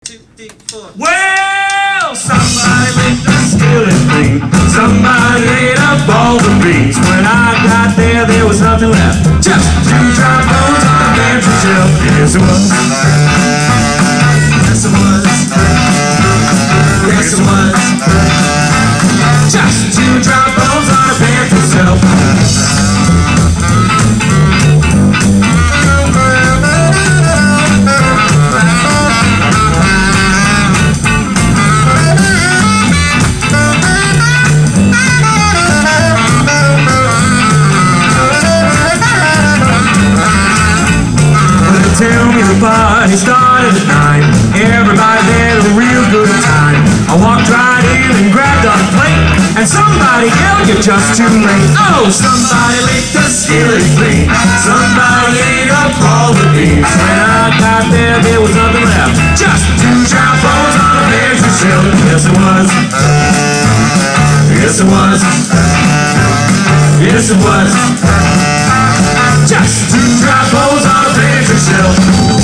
2, 3, 4. Well, somebody licked the skillet clean. Somebody ate up all the beans. When I got there, there was nothing left. Just 2 dry bones on the pantry shelf. Yes, it was. Yes, it was. Yes, it was. Just 2 dry bones on the pantry shelf. Tell me the party started at 9. Everybody had a real good time. I walked right in and grabbed a plate, and somebody yelled, "You're just too late." Oh, somebody licked the skillet clean. Somebody ate up all the beans. When I got there, there was nothing left. Just 2 dry bones on a pantry shelf. Yes, it was. Yes, it was. Yes, it was. Just 2 dry bones on a pantry shelf.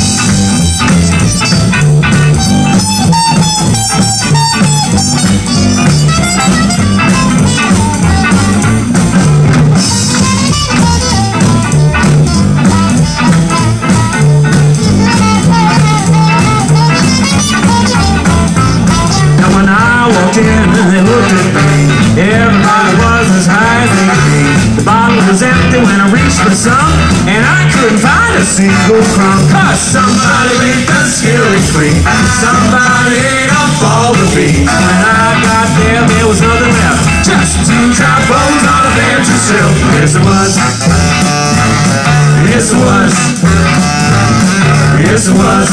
Now when I walked in and they looked at me, everybody was as high as they could be. The bottle was empty when I reached for some, and I couldn't find a single crumb. 'Cause somebody licked the skillet clean. Somebody ate up all the beans. When I got there, there was nothing left. Just 2 dry bones on a pantry shelf. Yes, it was. Yes, it was. Yes, it was.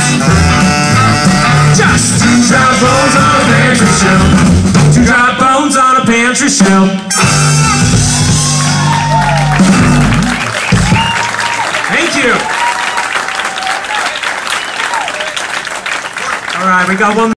Just 2 dry bones on a pantry shelf. 2 dry bones on a pantry shelf. Thank you. All right, we got one.